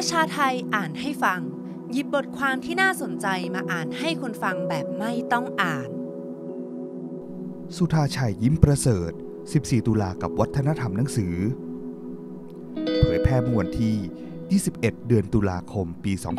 ประชาไทยอ่านให้ฟังหยิบบทความที่น่าสนใจมาอ่านให้คนฟังแบบไม่ต้องอ่านสุธาชัยยิ้มประเสริฐ14 ตุลากับวัฒนธรรมหนังสือเผยแพร่เมื่อวันที่21 เดือนตุลาคมปี 2014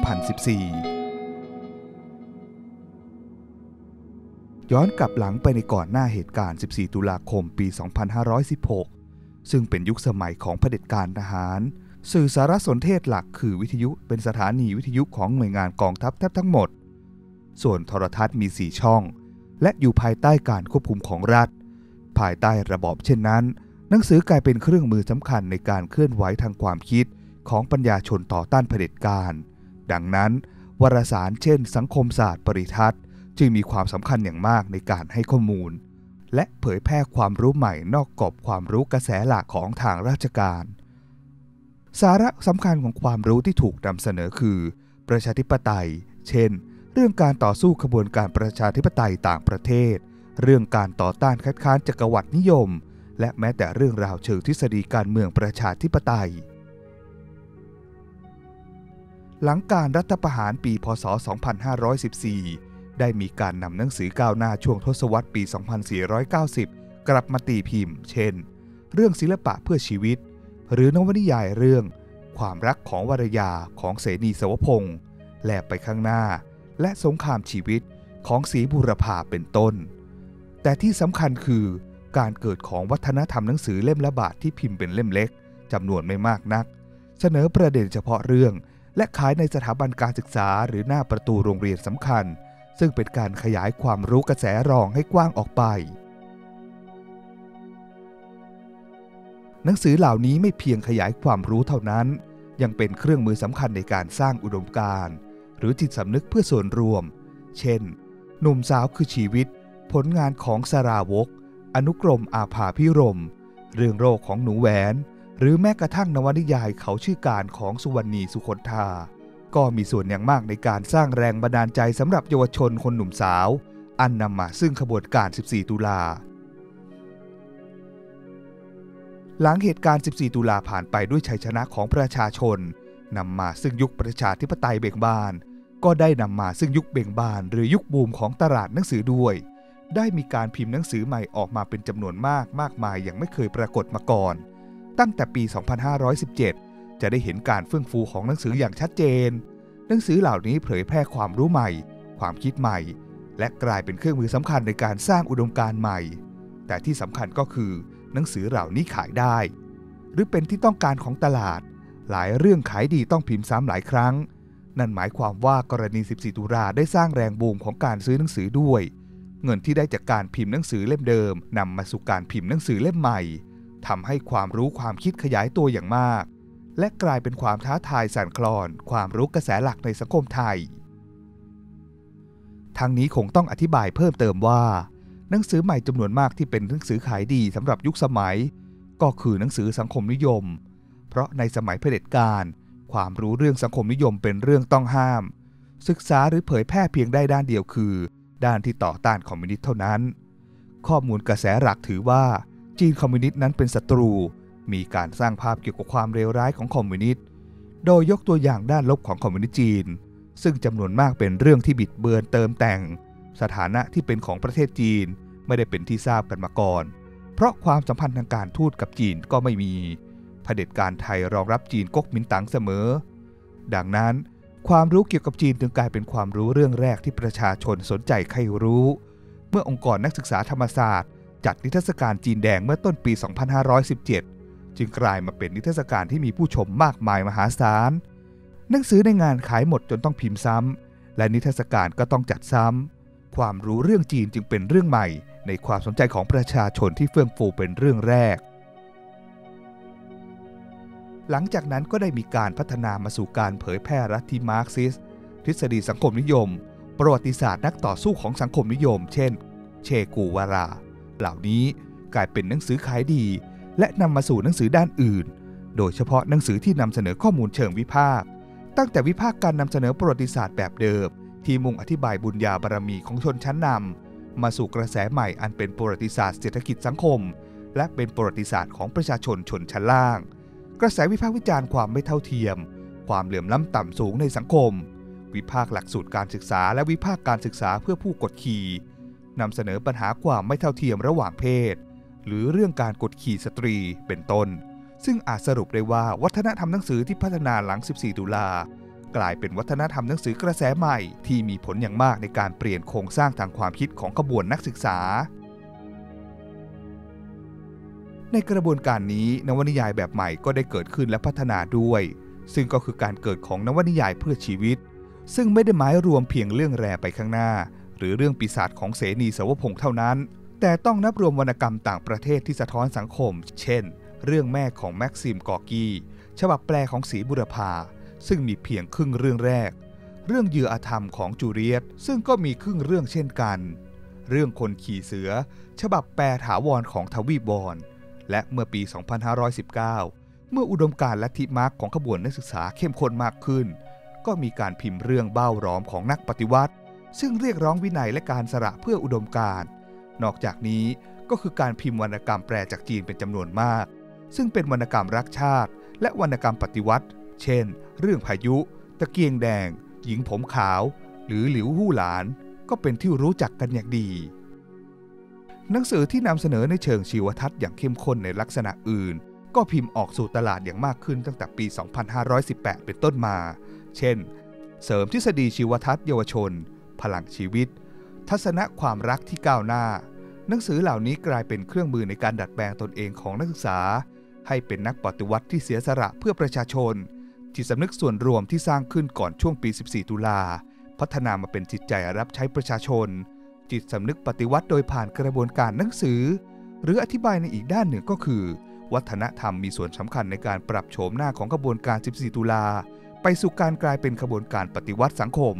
ย้อนกลับหลังไปในก่อนหน้าเหตุการณ์14 ตุลาคมปี 2516ซึ่งเป็นยุคสมัยของเผด็จการทหารสื่อสารสนเทศหลักคือวิทยุเป็นสถานีวิทยุของหน่วยงานกองทัพแทบทั้งหมดส่วนโทรทัศน์มี4 ช่องและอยู่ภายใต้การควบคุมของรัฐภายใต้ระบอบเช่นนั้นหนังสือกลายเป็นเครื่องมือสำคัญในการเคลื่อนไหวทางความคิดของปัญญาชนต่อต้านเผด็จการดังนั้นวารสารเช่นสังคมศาสตร์ปริทัศน์จึงมีความสำคัญอย่างมากในการให้ข้อมูลและเผยแพร่ความรู้ใหม่นอกกรอบความรู้กระแสหลักของทางราชการสาระสำคัญของความรู้ที่ถูกนำเสนอคือประชาธิปไตยเช่นเรื่องการต่อสู้ขบวนการประชาธิปไตยต่างประเทศเรื่องการต่อต้านคัดค้านจักรวรรดินิยมและแม้แต่เรื่องราวเชิงทฤษฎีการเมืองประชาธิปไตยหลังการรัฐประหารปีพ.ศ. 2514ได้มีการนำหนังสือก้าวหน้าช่วงทศวรรษปี 2490 กลับมาตีพิมพ์เช่นเรื่องศิลปะเพื่อชีวิตหรือนวนิยายเรื่องความรักของวรยาของเสนีสวพงษ์แลไปข้างหน้าและสงครามชีวิตของศรีบุรพาเป็นต้นแต่ที่สำคัญคือการเกิดของวัฒนธรรมหนังสือเล่มละบาทที่พิมพ์เป็นเล่มเล็กจำนวนไม่มากนักเสนอประเด็นเฉพาะเรื่องและขายในสถาบันการศึกษาหรือหน้าประตูโรงเรียนสำคัญซึ่งเป็นการขยายความรู้กระแสรองให้กว้างออกไปหนังสือเหล่านี้ไม่เพียงขยายความรู้เท่านั้นยังเป็นเครื่องมือสำคัญในการสร้างอุดมการณ์หรือจิตสำนึกเพื่อส่วนรวมเช่นหนุ่มสาวคือชีวิตผลงานของสราวกอนุกรมอาภาพิรมย์เรื่องโรคของหนูแหวนหรือแม้กระทั่งนวนิยายเขาชื่อการของสุวรรณีสุคนธาก็มีส่วนอย่างมากในการสร้างแรงบันดาลใจสำหรับเยาวชนคนหนุ่มสาวอันนำมาซึ่งขบวนการ14 ตุลาหลังเหตุการณ์14 ตุลาผ่านไปด้วยชัยชนะของประชาชนนำมาซึ่งยุคประชาธิปไตยเบ่งบานก็ได้นำมาซึ่งยุคเบ่งบานหรือยุคบูมของตลาดหนังสือด้วยได้มีการพิมพ์หนังสือใหม่ออกมาเป็นจำนวนมากมายอย่างไม่เคยปรากฏมาก่อนตั้งแต่ปี 2517 จะได้เห็นการเฟื่องฟูของหนังสืออย่างชัดเจนหนังสือเหล่านี้เผยแพร่ความรู้ใหม่ความคิดใหม่และกลายเป็นเครื่องมือสำคัญในการสร้างอุดมการณ์ใหม่แต่ที่สำคัญก็คือหนังสือเหล่านี้ขายได้หรือเป็นที่ต้องการของตลาดหลายเรื่องขายดีต้องพิมพ์ซ้ำหลายครั้งนั่นหมายความว่ากรณี14 ตุลาได้สร้างแรงบูมของการซื้อหนังสือด้วยเงินที่ได้จากการพิมพ์หนังสือเล่มเดิมนำมาสู่การพิมพ์หนังสือเล่มใหม่ทำให้ความรู้ความคิดขยายตัวอย่างมากและกลายเป็นความท้าทายสั่นคลอนความรู้กระแสหลักในสังคมไทยทั้งนี้คงต้องอธิบายเพิ่มเติมว่าหนังสือใหม่จำนวนมากที่เป็นหนังสือขายดีสำหรับยุคสมัยก็คือหนังสือสังคมนิยมเพราะในสมัยเผด็จการความรู้เรื่องสังคมนิยมเป็นเรื่องต้องห้ามศึกษาหรือเผยแพร่เพียงได้ด้านเดียวคือด้านที่ต่อต้านคอมมิวนิสต์เท่านั้นข้อมูลกระแสหลักถือว่าจีนคอมมิวนิสต์นั้นเป็นศัตรูมีการสร้างภาพเกี่ยวกับความเลวร้ายของคอมมิวนิสต์โดยยกตัวอย่างด้านลบของคอมมิวนิสต์จีนซึ่งจำนวนมากเป็นเรื่องที่บิดเบือนเติมแต่งสถานะที่เป็นของประเทศจีนไม่ได้เป็นที่ทราบกันมาก่อนเพราะความสัมพันธ์ทางการทูตกับจีนก็ไม่มีเผด็จการไทยรองรับจีนก๊กมินตั๋งเสมอดังนั้นความรู้เกี่ยวกับจีนจึงกลายเป็นความรู้เรื่องแรกที่ประชาชนสนใจใครรู้เมื่อองค์กรนักศึกษาธรรมศาสตร์จัดนิทรรศการจีนแดงเมื่อต้นปี 2517 จึงกลายมาเป็นนิทรรศการที่มีผู้ชมมากมายมหาศาลหนังสือในงานขายหมดจนต้องพิมพ์ซ้ำและนิทรรศการก็ต้องจัดซ้ำความรู้เรื่องจีนจึงเป็นเรื่องใหม่ในความสนใจของประชาชนที่เฟื่องฟูเป็นเรื่องแรกหลังจากนั้นก็ได้มีการพัฒนามาสู่การเผยแพร่ลัทธิมาร์กซิสต์ทฤษฎีสังคมนิยมประวัติศาสตร์นักต่อสู้ของสังคมนิยมเช่นเชกูวาราเหล่านี้กลายเป็นหนังสือขายดีและนำมาสู่หนังสือด้านอื่นโดยเฉพาะหนังสือที่นำเสนอข้อมูลเชิงวิพากษ์ตั้งแต่วิพากษ์การนำเสนอประวัติศาสตร์แบบเดิมที่มุ่งอธิบายบุญญาบารมีของชนชั้นนำมาสู่กระแสใหม่อันเป็นประวัติศาสตร์เศรษฐกิจสังคมและ เป็นประวัติศาสตร์ของประชาชนชนชั้นล่างกระแสวิพากษ์วิจารณ์ความไม่เท่าเทียมความเหลื่อมล้ำต่ำสูงในสังคมวิพากษ์หลักสูตรการศึกษาและวิพากษ์การศึกษาเพื่อผู้กดขี่นำเสนอปัญหาความไม่เท่าเทียมระหว่างเพศหรือเรื่องการกดขี่สตรีเป็นต้นซึ่งอาจสรุปได้ว่าวัฒนธรรมหนังสือที่พัฒนาหลัง 14 ตุลากลายเป็นวัฒนธรรมหนังสือกระแสใหม่ที่มีผลอย่างมากในการเปลี่ยนโครงสร้างทางความคิดของขบวนนักศึกษาในกระบวนการนี้นวนิยายแบบใหม่ก็ได้เกิดขึ้นและพัฒนาด้วยซึ่งก็คือการเกิดของนวนิยายเพื่อชีวิตซึ่งไม่ได้หมายรวมเพียงเรื่องแรไปข้างหน้าหรือเรื่องปีศาจของเสนีสวพงษ์เท่านั้นแต่ต้องนับรวมวรรณกรรมต่างประเทศที่สะท้อนสังคมเช่นเรื่องแม่ของแม็กซิมกอร์กี้ฉบับแปลของศรีบุรพาซึ่งมีเพียงครึ่งเรื่องแรกเรื่องเหยื่ออาธรรมของจูเลียตซึ่งก็มีครึ่งเรื่องเช่นกันเรื่องคนขี่เสือฉบับแปลถาวรของทวีปวอนและเมื่อปี 2519 เมื่ออุดมการณ์ลัทธิมาร์กของขบวนนักศึกษาเข้มข้นมากขึ้นก็มีการพิมพ์เรื่องเบ้าร้อมของนักปฏิวัติซึ่งเรียกร้องวินัยและการสละเพื่ออุดมการณ์นอกจากนี้ก็คือการพิมพ์วรรณกรรมแปลจากจีนเป็นจำนวนมากซึ่งเป็นวรรณกรรมรักชาติและวรรณกรรมปฏิวัติเช่นเรื่องพายุตะเกียงแดงหญิงผมขาวหรือหลิวหู่หลานก็เป็นที่รู้จักกันอย่างดีหนังสือที่นำเสนอในเชิงชีวทัศน์อย่างเข้มข้นในลักษณะอื่นก็พิมพ์ออกสู่ตลาดอย่างมากขึ้นตั้งแต่ปี 2518 เป็นต้นมาเช่นเสริมทฤษฎีชีวทัศน์เยาวชนพลังชีวิตทัศนะความรักที่ก้าวหน้าหนังสือเหล่านี้กลายเป็นเครื่องมือในการดัดแปลงตนเองของนักศึกษาให้เป็นนักปฏิวัติที่เสียสละเพื่อประชาชนจิตสำนึกส่วนรวมที่สร้างขึ้นก่อนช่วงปี 14 ตุลาพัฒนามาเป็นจิตใจรับใช้ประชาชนจิตสำนึกปฏิวัติโดยผ่านกระบวนการหนังสือหรืออธิบายในอีกด้านหนึ่งก็คือวัฒนธรรมมีส่วนสำคัญในการปรับโฉมหน้าของกระบวนการ 14 ตุลาไปสู่การกลายเป็นกระบวนการปฏิวัติสังคม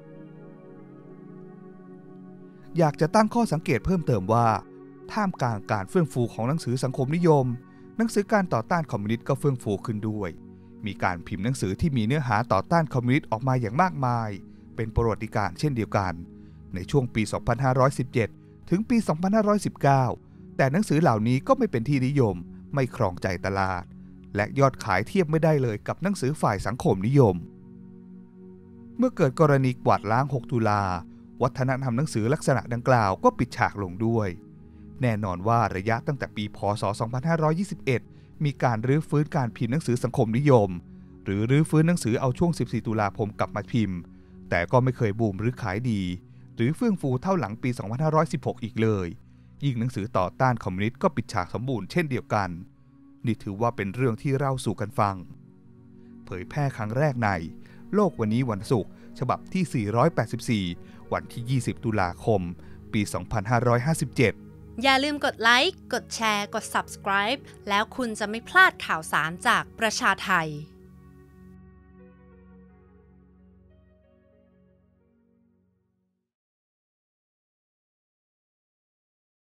อยากจะตั้งข้อสังเกตเพิ่มเติมว่าท่ามกลางการเฟื่องฟูของหนังสือสังคมนิยมหนังสือการต่อต้านคอมมิวนิสต์ก็เฟื่องฟูขึ้นด้วยมีการพิมพ์หนังสือที่มีเนื้อหาต่อต้านคอมมิวนิสต์ออกมาอย่างมากมายเป็นประวัติการณ์เช่นเดียวกันในช่วงปี 2517 ถึงปี 2519 แต่หนังสือเหล่านี้ก็ไม่เป็นที่นิยมไม่ครองใจตลาดและยอดขายเทียบไม่ได้เลยกับหนังสือฝ่ายสังคมนิยมเมื่อเกิดกรณีกวาดล้าง 6 ตุลาวัฒนธรรมหนังสือลักษณะดังกล่าวก็ปิดฉากลงด้วยแน่นอนว่าระยะตั้งแต่ปีพ.ศ. 2521 มีการรื้อฟื้นการพิมพ์หนังสือสังคมนิยมหรือรื้อฟื้นหนังสือเอาช่วง 14 ตุลาคมกลับมาพิมพ์แต่ก็ไม่เคยบูมหรือขายดีหรือเฟื่องฟูเท่าหลังปี 2516 อีกเลยยิ่งหนังสือต่อต้านคอมมิวนิสต์ก็ปิดฉากสมบูรณ์เช่นเดียวกันนี่ถือว่าเป็นเรื่องที่เล่าสู่กันฟังเผยแพร่ครั้งแรกในโลกวันนี้วันศุกร์ฉบับที่ 484 วันที่ 20 ตุลาคม ปี 2557 อย่าลืมกดไลค์ กดแชร์ กด Subscribe แล้วคุณจะไม่พลาดข่าวสารจากประชาไทย